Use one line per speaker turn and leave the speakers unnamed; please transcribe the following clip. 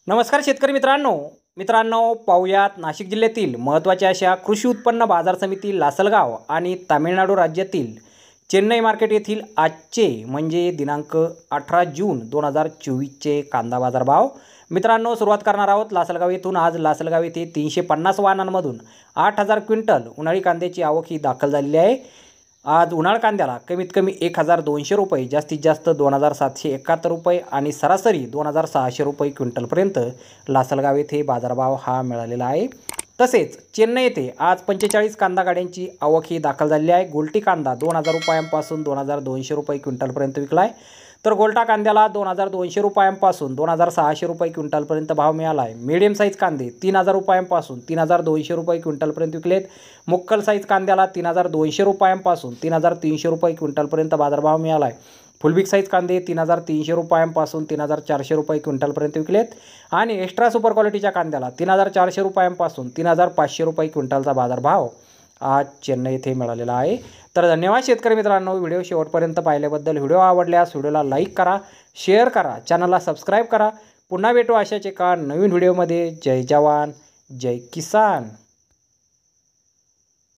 नमस्कार शेतकरी मित्रांनो पाहुयात नाशिक जिल्ह्यातील महत्त्वाच्या अशा कृषी उत्पन्न बाजार समिती लासलगाव आणि तामिळनाडू राज्यातील चेन्नई मार्केट येथील आजचे म्हणजे दिनांक 18 जून 2024चे कांदा बाजार भाव। मित्रांनो सुरुवात करणार आहोत लासलगाव येथून। आज लासलगाव येथे 350 वाहनांमधून 8000 क्विंटल उन्हाळी कांद्याची आवक ही दाखल झालेली आहे। आज उन्हाळ कांद्याला कमीत कमी 1200 रुपये, जास्तीत जास्त 2771 रुपये आणि सरासरी 2600 रुपये क्विंटलपर्यंत लासलगाव येथे बाजारभाव हा मिळालेला आहे। तसेच चेन्नई येथे आज 45 कांदा गाड्यांची आवक ही दाखल झालेली आहे। गोल्टी कांदा 2000 रुपयांपासून 2200 रुपये क्विंटलपर्यंत विकला आहे, तर गोल्टा कांद्याला 2200 रुपयांपासून 2600 रुपये क्विंटलपर्यंत भाव मिळाला आहे। मीडियम साईज कांदे 3000 रुपयांपासून 3200 रुपये क्विंटलपर्यंत विकलेत। मुक्कल साईज कांद्याला 3200 रुपयांपासून 3300 रुपये क्विंटलपर्यंत बाजारभाव मिळाला आहे। फुल बिग साईज कांदे 3300 रुपयांपासून 3400 रुपये क्विंटलपर्यंत विकलेत आणि एक्स्ट्रा सुपर क्वालिटीच्या कांद्याला 3400 रुपयांपासून 3500 रुपये क्विंटलचा बाजारभाव आज चेन्नई येथे मिळालेला आहे। तर धन्यवाद शेतकरी मित्रांनो, व्हिडिओ शेवटपर्यंत पाहिल्याबद्दल। व्हिडिओ आवडल्यास व्हिडिओला लाईक करा, शेअर करा, चॅनलला सबस्क्राईब करा। पुन्हा भेटू अशाच एका नवीन व्हिडिओमध्ये। जय जवान जय किसान।